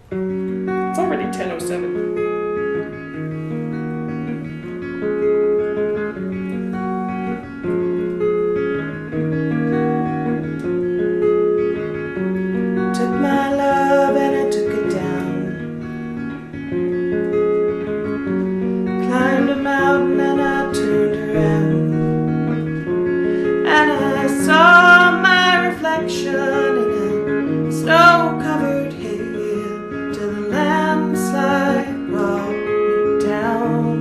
It's already 10:07. Took my love and I took it down. Climbed a mountain and I turned around, and I saw my reflection in a snow-covered hill till the landslide brought me down.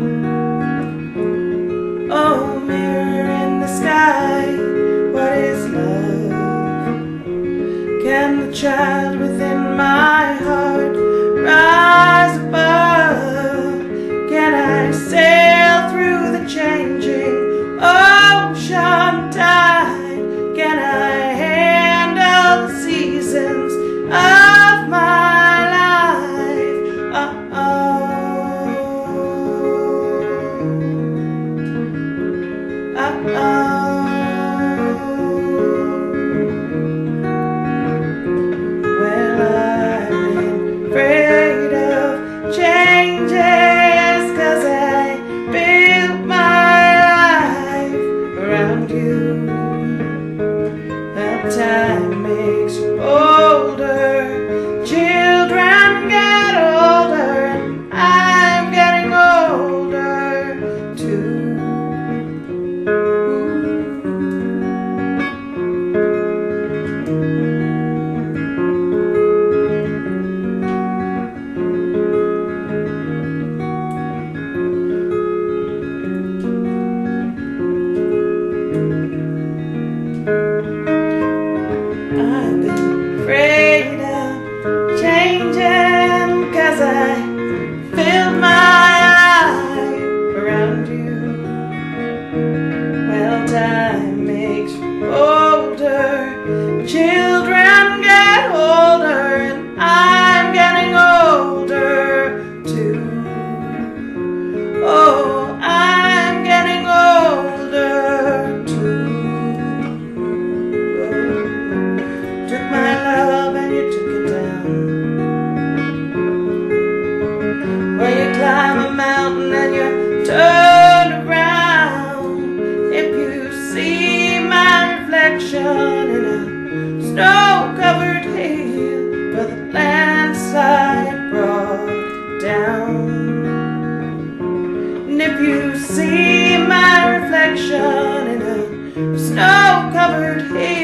Oh, mirror in the sky, what is love? Can the child within my heart rise above? Can I sail through the changing ocean tide? Can I handle the seasons of my life? Uh-oh, uh-oh. Well, I've been afraid of changes, 'cause I built my life around you. Well, time makes you older, children get older, and I'm getting older too. I've been afraid of changing, 'cause I filled my life around you. Well, time makes you older, children get older, and I'm getting older too. Oh, I'm getting older too. Took my love and you took it down. Well, you climb a mountain and you turn around. If you see my reflection in a snow-covered hill, where the landslide brought it down. And if you see my reflection in a snow-covered hill,